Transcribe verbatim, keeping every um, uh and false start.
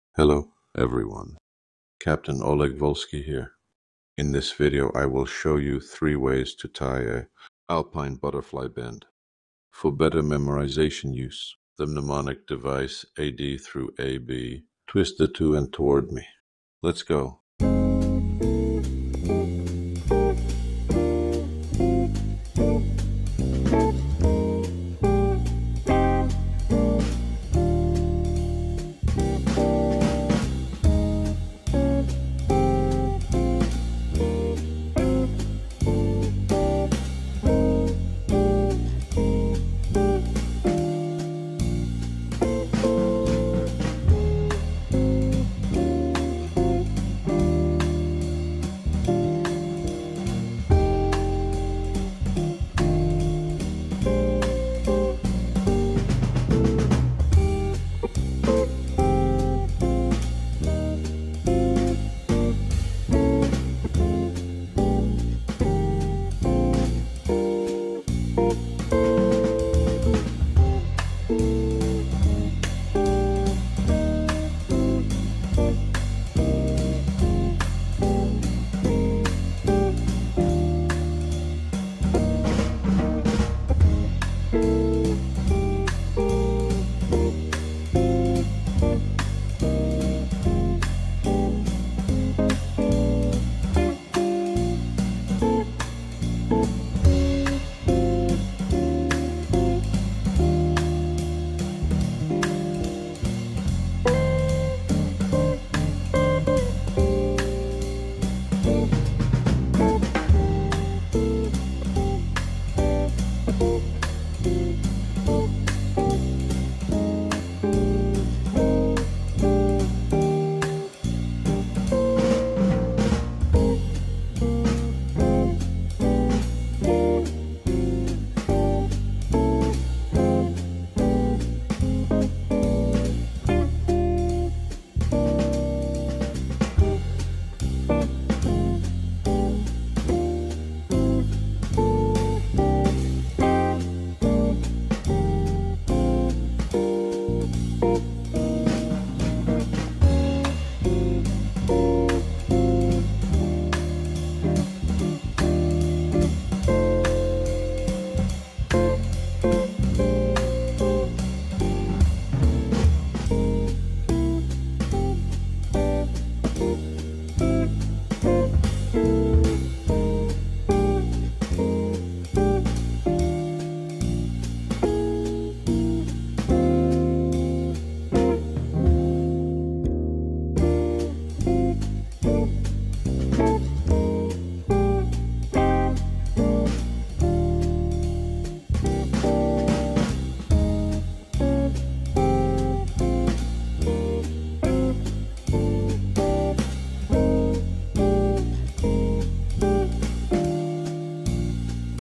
Hello, everyone. Captain Oleg Volsky here. In this video, I will show you three ways to tie a Alpine butterfly band. For better memorization use, the mnemonic device A D through A B. Twist the two end toward me. Let's go.